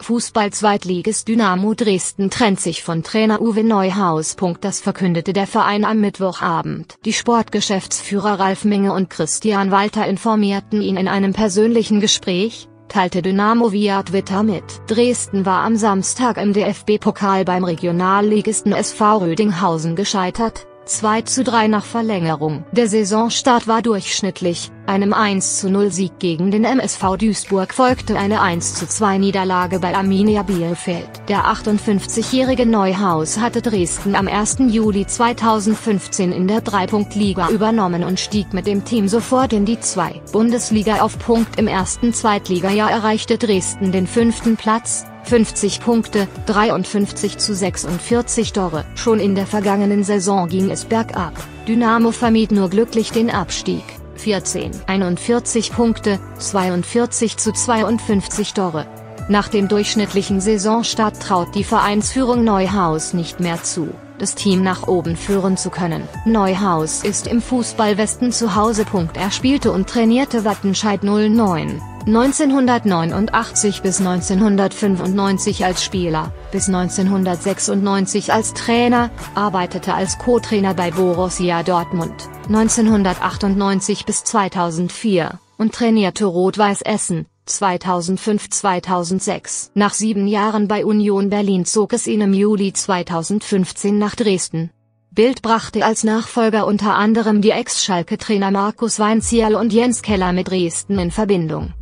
Fußball-Zweitligist Dynamo Dresden trennt sich von Trainer Uwe Neuhaus. Das verkündete der Verein am Mittwochabend. Die Sportgeschäftsführer Ralf Minge und Christian Walter informierten ihn in einem persönlichen Gespräch, teilte Dynamo via Twitter mit. Dresden war am Samstag im DFB-Pokal beim Regionalligisten SV Rödinghausen gescheitert, 2:3 nach Verlängerung. Der Saisonstart war durchschnittlich, einem 1:0-Sieg gegen den MSV Duisburg folgte eine 1:2-Niederlage bei Arminia Bielefeld. Der 58-jährige Neuhaus hatte Dresden am 1. Juli 2015 in der Dreipunktliga übernommen und stieg mit dem Team sofort in die 2. Bundesliga auf. Im ersten Zweitligajahr erreichte Dresden den 5. Platz, 50 Punkte, 53:46 Tore. Schon in der vergangenen Saison ging es bergab, Dynamo vermied nur glücklich den Abstieg, 41 Punkte, 42:52 Tore. Nach dem durchschnittlichen Saisonstart traut die Vereinsführung Neuhaus nicht mehr zu, das Team nach oben führen zu können. Neuhaus ist im Fußballwesten zu Hause. Er spielte und trainierte Wattenscheid 09, 1989 bis 1995 als Spieler, bis 1996 als Trainer, arbeitete als Co-Trainer bei Borussia Dortmund, 1998 bis 2004, und trainierte Rot-Weiß Essen, 2005-2006. Nach 7 Jahren bei Union Berlin zog es ihn im Juli 2015 nach Dresden. Bild brachte als Nachfolger unter anderem die Ex-Schalke-Trainer Markus Weinzierl und Jens Keller mit Dresden in Verbindung.